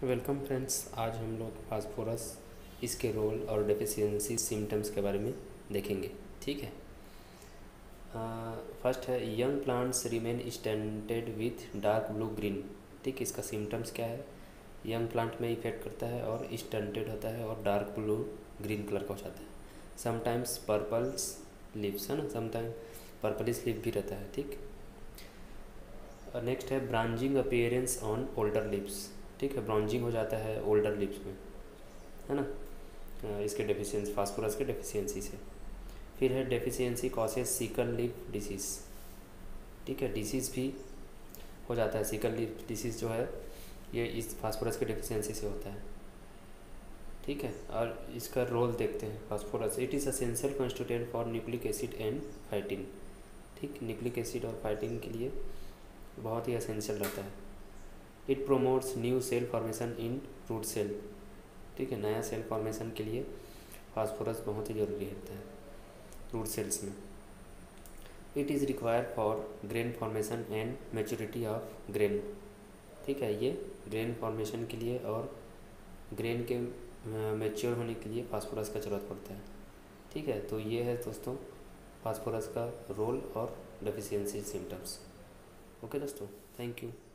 Welcome friends, आज हम लोग फास्फोरस इसके रोल और डेफिशिएंसी सिम्टम्स के बारे में देखेंगे। ठीक है। फर्स्ट है young plants remain stunted with dark blue green. ठीक, इसका सिम्टम्स क्या है? यंग प्लांट में इफेक्ट करता है और स्टंटेड होता है और डार्क ब्लू ग्रीन कलर का हो जाता है। समटाइम्स पर्पल्स लीव्स, है ना, समटाइम पर्पलिश लीव भी रहता है। ठीक। नेक्स्ट है branching appearance on older leaves. ठीक है, ब्रांचिंग हो जाता है ओल्डर लीव्स में, है ना, इसके डेफिशिएंसी, फास्फोरस के डेफिशिएंसी से। फिर है deficiency causes sickle leaf disease. ठीक है, डिसीज़ भी हो जाता है। सिकल लीफ डिसीज़ जो है ये इस फास्फोरस के डेफिशिएंसी से होता है। ठीक है, और इसका रोल देखते हैं। Phosphorus it is essential constituent for nucleic acid and phytin. ठीक, न्यूक्लिक एसिड और फाइटिन के लिए बहुत ही असेंशियल रहता है। It promotes new cell formation in root cell. ठीक है, नया सेल फॉर्मेशन के लिए फास्फोरस बहुत ही ज़रूरी रहता है रूट सेल्स में। It is required for grain formation and maturity of grain. ठीक है, ये ग्रेन फॉर्मेशन के लिए और ग्रेन के मैच्योर होने के लिए फास्फोरस का ज़रूरत पड़ता है। ठीक है, तो ये है दोस्तों फास्फोरस का रोल और डेफिशिएंसी सिम्टम्स। ओके दोस्तों, थैंक यू।